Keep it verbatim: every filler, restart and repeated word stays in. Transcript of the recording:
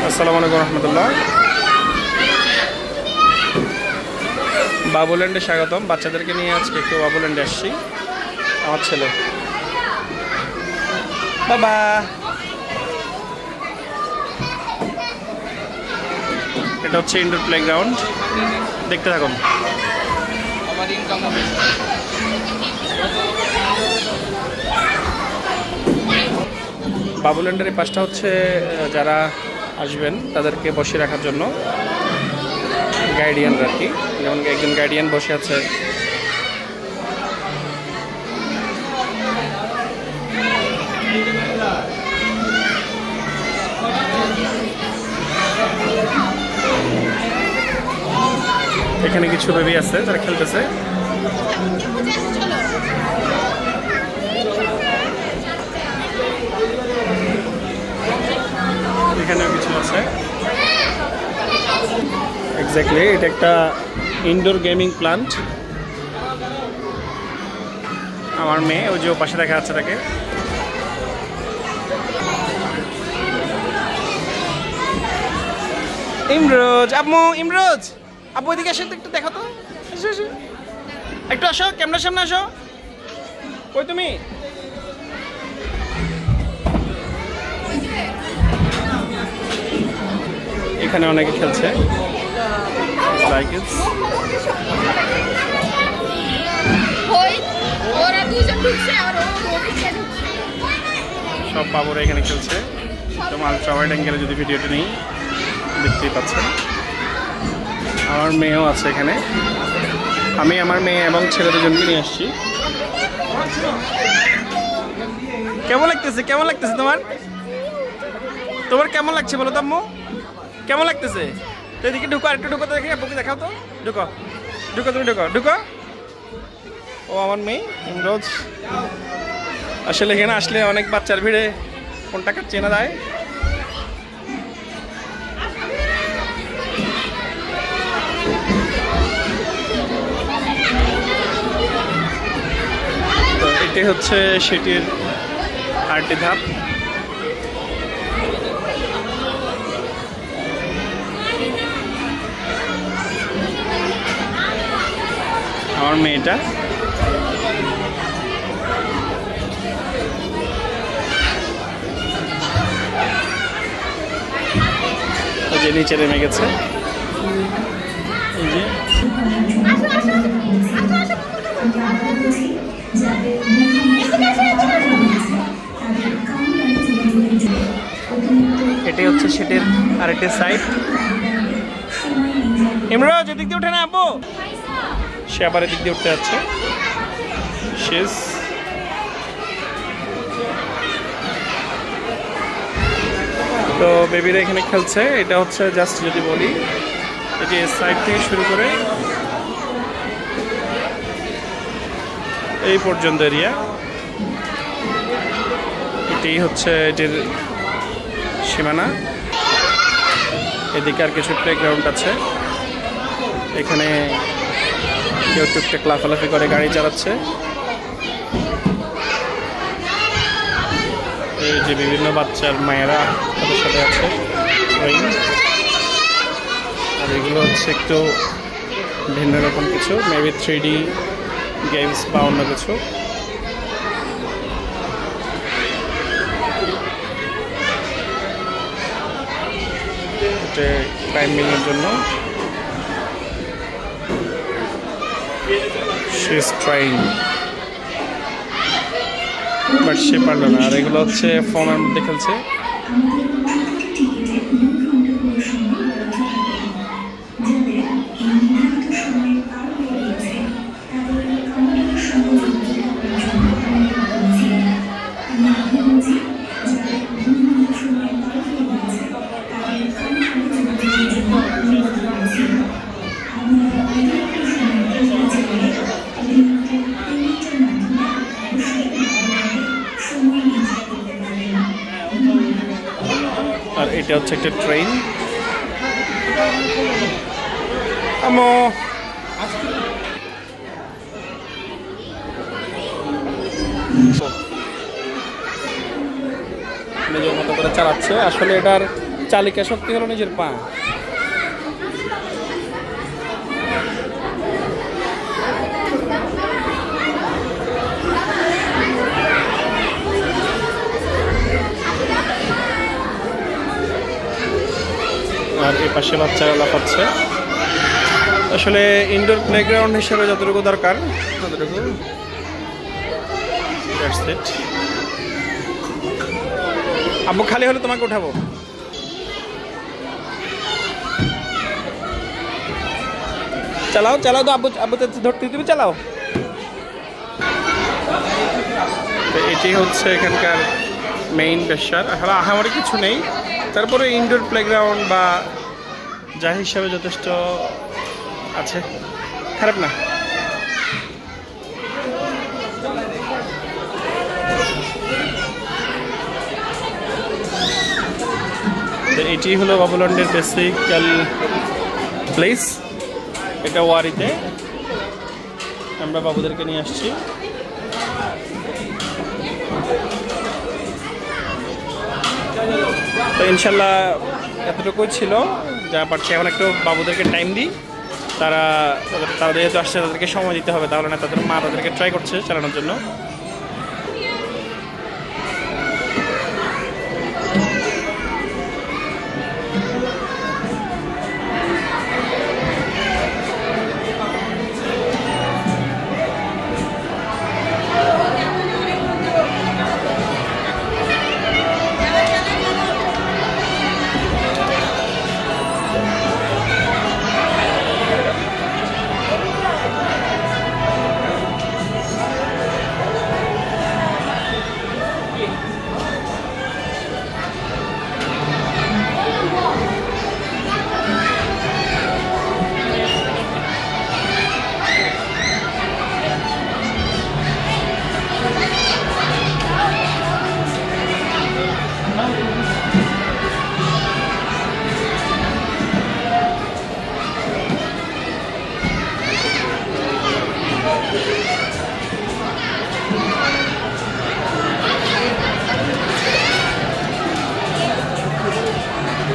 আসসালামু আলাইকুম রহমতুল্লাহ। বাবুল্যান্ডে স্বাগতম। বাচ্চাদেরকে নিয়ে আজকে একটু বাবুল্যান্ডে আসছি। আমার ছেলে বাবা, এটা হচ্ছে ইনডোর প্লেগ্রাউন্ড। দেখতে থাকুন। বাবুল্যান্ডের এই পাশটা হচ্ছে যারা আসবেন তাদেরকে বসে রাখার জন্য গাইডিয়ানরা আর কি। যেমন একজন গাইডিয়ান বসে আছে। এখানে কিছু বেবি আছে যারা খেলতেছে। এখানেও কিছু আছে। এক্স্যাক্টলি এটা একটা ইনডোর গেমিং প্ল্যান্ট। আমার মেয়ে ওই যে পাশে দেখা যাচ্ছে তাকে। ইমরোজ, আম্মু ইমরোজ, আব্বু এদিকে আসো একটু দেখো তো। একটু আসো, ক্যামেরার সামনে আসো। কই তুমি? এখানে অনেকে খেলছে। সব বাবুরা এখানে খেলছে। তোমার আলট্রা ওয়াইড অ্যাঙ্গেলে যদি ভিডিওটা নেই দেখতেই পাচ্ছেন। আমার মেয়েও আছে এখানে। আমি আমার মেয়ে এবং ছেলে দুজনকে নিয়ে আসছি। কেমন লাগতেছে? কেমন লাগতেছে তোমার? তোমার কেমন লাগছে বলো তো আম্মু? কেমন লাগতেছে? তো এদিকে ঢুকো, আরেকটু ঢুকো তো, দেখে বুকে দেখাও তো। ঢুকো ঢুকো তুমি ঢুকো ঢুকো। ও আমার মেয়ে ইমরোজ। আসলে এখানে আসলে অনেক বাচ্চার ভিড়ে কোনটা কার চেনা যায়। তো এটি হচ্ছে সেটির আরেকটি ধাপ। আমার মেয়েটা ওই যে নিচে নেমে গেছে। এই যে এটাই হচ্ছে সেটির আরেকটি সাইড। ইমরোজ এদিক দিয়ে উঠে না আব্বু। সে আবার এদিক দিয়ে উঠতে যাচ্ছে। শেষ তো বেবিরা এখানে খেলছে। এটা হচ্ছে জাস্ট যদি বলি এই যে সাইড থেকে শুরু করে এই পর্যন্ত এরিয়া, এটাই হচ্ছে এটির সীমানা। এদিকে আর কিছু প্লেগ্রাউন্ড আছে। এখানে কেউ টুকটাক লাফালাফি করে গাড়ি চালাচ্ছে। এই যে বিভিন্ন বাচ্চার মায়েরা তাদের সাথে আছে। আর এগুলো হচ্ছে একটু ভিন্ন রকম কিছু, মেবি থ্রি ডি গেমস বা অন্য কিছু। এটা ক্লাইম্বিংয়ের জন্য। She is trying, but সে পারল না। আর এগুলো হচ্ছে ফোমের মধ্যে খেলছে। আর এটা হচ্ছে একটা ট্রেন। আমো নিজের মতো করে চালাচ্ছে। আসলে এটার চালিকা শক্তি হলো নিজের পা। আর এই পাশে বাচ্চারা লাফাচ্ছে। আসলে ইনডোর প্লেগ্রাউন্ড হিসেবে যতটুকু দরকার ততটুকু। আব্বু খালি হলে তোমাকে উঠাবো। চালাও চালাও তো আব্বু, আব্বু ধরতে তুমি চালাও। তো এটি হচ্ছে এখানকার মেইন পেশার। আসলে আহামরি কিছু নেই, তারপরে ইনডোর প্লেগ্রাউন্ড বা যা হিসাবে যথেষ্ট আছে, খারাপ না। তো এটি হলো বাবুল্যান্ডের বেসিক্যাল প্লেস। এটা ওয়ারিতে আমরা বাবুদেরকে নিয়ে আসছি। তো ইনশাল্লাহ এতটুকুই ছিল যা পারছি। এখন একটু বাবুদেরকে টাইম দিই। তারা তারা যেহেতু আসছে তাদেরকে সময় দিতে হবে, তাহলে না তাদের মা তাদেরকে ট্রাই করছে চালানোর জন্য।